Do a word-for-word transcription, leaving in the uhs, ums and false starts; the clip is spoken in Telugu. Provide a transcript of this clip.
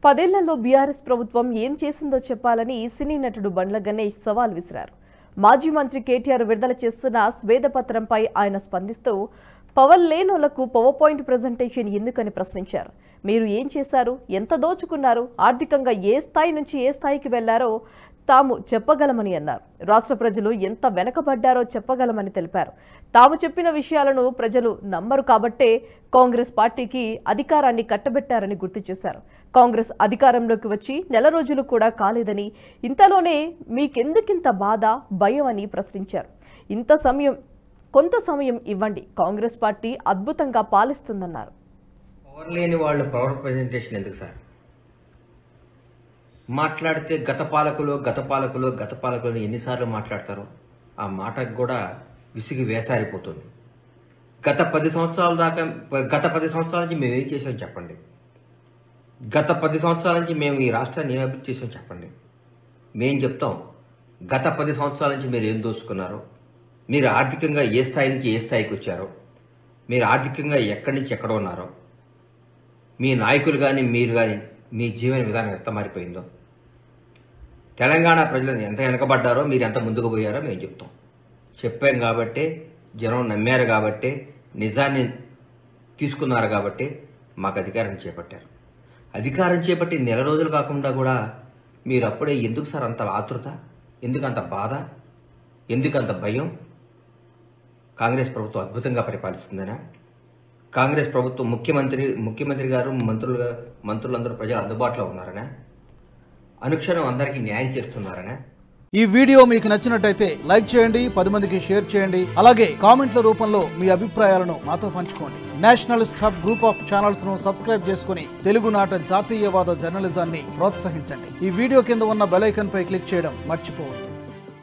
పదేళ్లలో బీఆర్ఎస్ ప్రభుత్వం ఏం చేసిందో చెప్పాలని సినీ నటుడు బండ్ల గణేష్ సవాల్ విసిరారు. మాజీ మంత్రి కేటీఆర్ విడుదల చేస్తున్న స్వేదపత్రంపై ఆయన స్పందిస్తూ పవర్ లేనోళ్లకు పవర్ పాయింట్ ప్రెజెంటేషన్ ఎందుకని ప్రశ్నించారు. మీరు ఏం చేశారు, ఎంత దోచుకున్నారు, ఆర్థికంగా ఏ స్థాయి నుంచి ఏ స్థాయికి వెళ్లారో తాము చెప్పగలమని అన్నారు. రాష్ట్ర ప్రజలు ఎంత వెనకబడ్డారో చెప్పగలమని తెలిపారు. తాము చెప్పిన విషయాలను ప్రజలు నమ్మరు కాబట్టే కాంగ్రెస్ పార్టీకి అధికారాన్ని కట్టబెట్టారని గుర్తు చేశారు. కాంగ్రెస్ అధికారంలోకి వచ్చి నెల రోజులు కూడా కాలేదని, ఇంతలోనే మీకెందుకింత బాధ, భయం అని ప్రశ్నించారు. ఇంత సమయం కొంత సమయం ఇవ్వండి, కాంగ్రెస్ పార్టీ అద్భుతంగా పాలిస్తుందన్నారు. పవర్ లేని వాళ్ళు పవర్ ప్రెజెంటేషన్ ఎందుకు సార్? మాట్లాడితే గత పాలకులు గత పాలకులు గత పాలకులు ఎన్నిసార్లు మాట్లాడతారో ఆ మాటకు కూడా విసిగి వేసారిపోతుంది. గత పది సంవత్సరాల దాకా గత పది సంవత్సరాల నుంచి మేము ఏం చేసాం చెప్పండి. గత పది సంవత్సరాల నుంచి మేము ఈ రాష్ట్రాన్ని ఏం అభివృద్ధి చేసాం చెప్పండి. మేం చెప్తాం గత పది సంవత్సరాల నుంచి మీరు ఏం దోసుకున్నారో, మీరు ఆర్థికంగా ఏ స్థాయి నుంచి ఏ స్థాయికి వచ్చారో, మీరు ఆర్థికంగా ఎక్కడి నుంచి ఎక్కడ ఉన్నారో, మీ నాయకులు కానీ మీరు కానీ మీ జీవన విధానం ఎంత మారిపోయిందో, తెలంగాణ ప్రజలు ఎంత వెనకబడ్డారో, మీరు ఎంత ముందుకు పోయారో మేము చెప్తాం. చెప్పాం కాబట్టే జనం నమ్మారు, కాబట్టే నిజాన్ని తీసుకున్నారు, కాబట్టి మాకు అధికారం చేపట్టారు. అధికారం చేపట్టి నెల రోజులు కాకుండా కూడా మీరు అప్పుడే ఎందుకు సార్ అంత ఆతృత, ఎందుకు అంత బాధ, ఎందుకు అంత భయం? కాంగ్రెస్ ప్రభుత్వం అద్భుతంగా పరిపాలిస్తుందనా? కాంగ్రెస్ ప్రభుత్వం ముఖ్యమంత్రి ముఖ్యమంత్రి గారు మంత్రులు మంత్రులందరూ ప్రజలు అందుబాటులో ఉన్నారనా? అనుక్షణం అందరికీ న్యాయం చేస్తున్నారనా? ఈ వీడియో మీకు నచ్చినట్టయితే లైక్ చేయండి, పది మందికి షేర్ చేయండి. అలాగే కామెంట్ల రూపంలో మీ అభిప్రాయాలను మాతో పంచుకోండి. Nationalist hub group of channels ను సబ్స్క్రైబ్ చేసుకుని తెలుగునాట జాతీయవాద జర్నలిజాన్ని ప్రోత్సహించండి. ఈ వీడియో కింద ఉన్న బెల్ ఐకాన్ పై క్లిక్ చేయడం మర్చిపోవద్దు.